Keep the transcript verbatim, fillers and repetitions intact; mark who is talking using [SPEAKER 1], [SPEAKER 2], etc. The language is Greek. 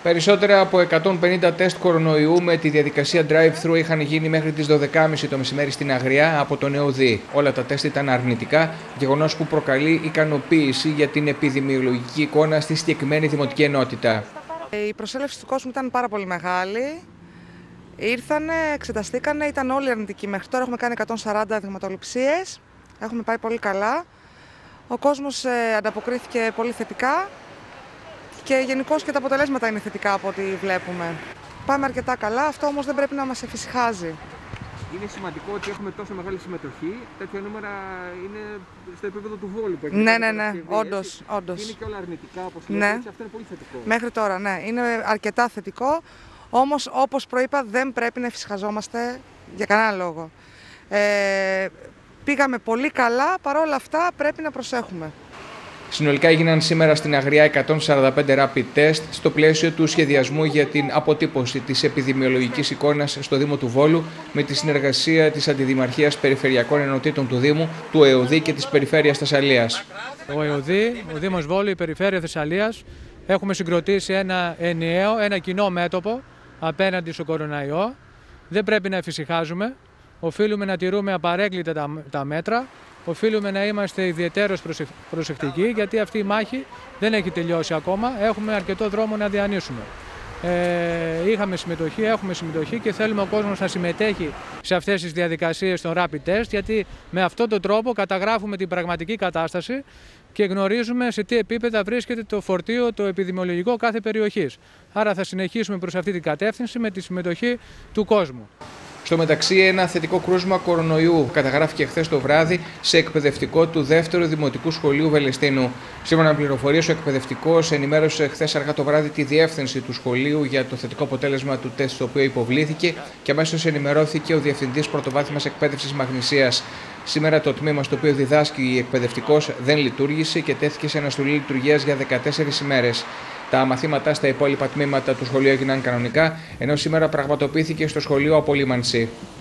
[SPEAKER 1] Περισσότερα από εκατόν πενήντα τεστ κορονοϊού με τη διαδικασία drive-thru είχαν γίνει μέχρι τις δώδεκα και τριάντα το μεσημέρι στην Αγριά από τον ΕΟΔΗ. Όλα τα τεστ ήταν αρνητικά, γεγονός που προκαλεί ικανοποίηση για την επιδημιολογική εικόνα στη συγκεκριμένη δημοτική ενότητα.
[SPEAKER 2] Η προσέλευση του κόσμου ήταν πάρα πολύ μεγάλη. Ήρθανε, εξεταστήκανε, ήταν όλοι αρνητικοί. Μέχρι τώρα έχουμε κάνει εκατόν σαράντα δειγματοληψίες. Έχουμε πάει πολύ καλά. Ο κόσμος ανταποκρίθηκε πολύ θετικά. Και γενικώς και τα αποτελέσματα είναι θετικά από ό,τι βλέπουμε. Πάμε αρκετά καλά, αυτό όμως δεν πρέπει να μας εφησυχάζει.
[SPEAKER 1] Είναι σημαντικό ότι έχουμε τόσο μεγάλη συμμετοχή. Τέτοια νούμερα είναι στο επίπεδο του Βόλου που έχει.
[SPEAKER 2] Ναι, ναι, ναι, όντως, όντως.
[SPEAKER 1] Είναι και όλα αρνητικά, όπως
[SPEAKER 2] ναι.
[SPEAKER 1] λέτε, αυτό είναι πολύ θετικό.
[SPEAKER 2] Μέχρι τώρα, ναι, είναι αρκετά θετικό. Όμως, όπως προείπα, δεν πρέπει να εφησυχαζόμαστε για κανένα λόγο. Ε, πήγαμε πολύ καλά, παρόλα αυτά πρέπει να προσέχουμε.
[SPEAKER 1] Συνολικά έγιναν σήμερα στην Αγριά εκατόν σαράντα πέντε rapid test στο πλαίσιο του σχεδιασμού για την αποτύπωση της επιδημιολογικής εικόνας στο Δήμο του Βόλου με τη συνεργασία της Αντιδημαρχίας Περιφερειακών Ενωτήτων του Δήμου, του ΕΟΔΗ και της Περιφέρειας Θεσσαλίας.
[SPEAKER 3] Ο ΕΟΔΗ, ο Δήμος Βόλου, η Περιφέρεια Θεσσαλίας έχουμε συγκροτήσει ένα ενιαίο, ένα κοινό μέτωπο απέναντι στον κοροναϊό. Δεν πρέπει να εφησυχάζουμε. Οφείλουμε να τηρούμε απαρέγκλητα τα, τα μέτρα. Οφείλουμε να είμαστε ιδιαιτέρως προσεκτικοί, γιατί αυτή η μάχη δεν έχει τελειώσει ακόμα. Έχουμε αρκετό δρόμο να διανύσουμε. Ε, είχαμε συμμετοχή, έχουμε συμμετοχή και θέλουμε ο κόσμος να συμμετέχει σε αυτές τις διαδικασίες των rapid test, γιατί με αυτόν τον τρόπο καταγράφουμε την πραγματική κατάσταση και γνωρίζουμε σε τι επίπεδα βρίσκεται το φορτίο, το επιδημιολογικό κάθε περιοχής. Άρα θα συνεχίσουμε προς αυτή την κατεύθυνση με τη συμμετοχή του κόσμου.
[SPEAKER 1] Στο μεταξύ, ένα θετικό κρούσμα κορονοϊού καταγράφηκε χθες το βράδυ σε εκπαιδευτικό του δεύτερου Δημοτικού Σχολείου Βελεστίνου. Σύμφωνα με πληροφορίες, ο εκπαιδευτικός ενημέρωσε χθες αργά το βράδυ τη διεύθυνση του σχολείου για το θετικό αποτέλεσμα του τεστ, το οποίο υποβλήθηκε, και αμέσως ενημερώθηκε ο Διευθυντής Πρωτοβάθμιας Εκπαίδευσης Μαγνησίας. Σήμερα το τμήμα στο οποίο διδάσκει η εκπαιδευτικός δεν λειτουργήσε και τέθηκε σε αναστολή λειτουργίας για δεκατέσσερις ημέρες. Τα μαθήματα στα υπόλοιπα τμήματα του σχολείου έγιναν κανονικά, ενώ σήμερα πραγματοποιήθηκε στο σχολείο απολύμανση.